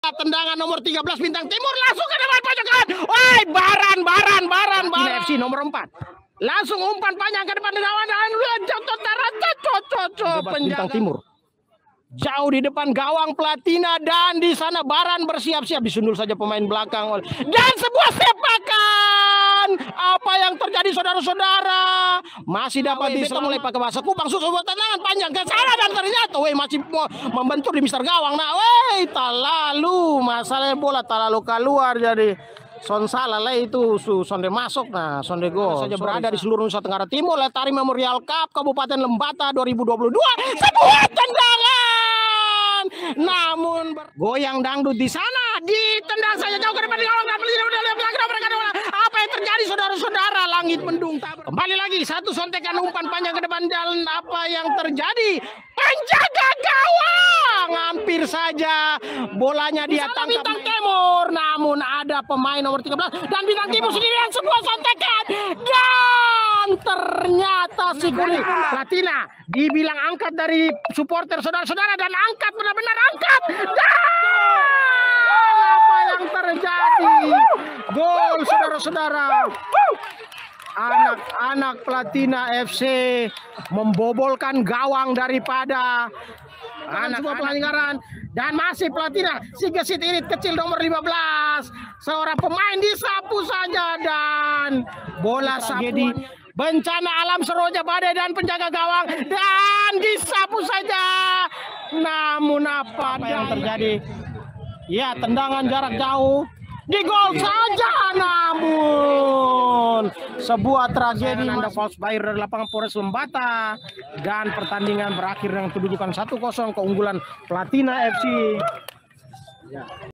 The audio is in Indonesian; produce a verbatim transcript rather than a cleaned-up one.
Tendangan nomor tiga belas Bintang Timur langsung ke depan pojokan. Woi, Baran, Baran, Baran, Baran. F C nomor empat. Langsung umpan panjang ke depan gawang dan jatuh tarata cocok Bintang Timur. Jauh di depan gawang Platina dan di sana Baran bersiap-siap disundul saja pemain belakang dan sebuah sepakan. Apa yang terjadi saudara-saudara? Masih dapat diselamatkan mulai pakai bahasa Kupang susu buat tendangan panjang ke sana dan ternyata weh masih membentur di mister gawang. Nah, weh tak lalu masalah bola tak lalu keluar jadi son salah lah itu su sonde masuk. Nah sonde gol saja berada di seluruh Nusa Tenggara Timur. Letari Memorial Cup Kabupaten Lembata dua ribu dua puluh dua sebuah tendangan namun goyang dangdut di sana ditendang saja jauh ke depan di gawang. Apa yang terjadi saudara-saudara? Langit mendung kembali lagi satu sontekan umpan panjang ke depan dan apa yang terjadi? Penjaga gawang hampir saja bolanya dia tangkap Bintang Timur, namun ada pemain nomor tiga belas dan Bintang Timur sendirian sebuah sontekan dan ternyata si kuning Platina dibilang angkat dari supporter saudara-saudara dan angkat benar-benar angkat dan apa yang terjadi? Gol saudara-saudara. Anak-anak Platina F C membobolkan gawang daripada anak sebuah pelanggaran dan masih Platina si gesit irit kecil nomor lima belas seorang pemain disapu saja dan bola sapu bencana alam seroja badai dan penjaga gawang dan disapu saja namun apa, apa yang terjadi? Ya tendangan jarak jauh di gol saja namun sebuah tragedi. Anda false buyer dari lapangan Polres Lembata dan pertandingan berakhir dengan kedudukan satu kosong keunggulan Platina F C.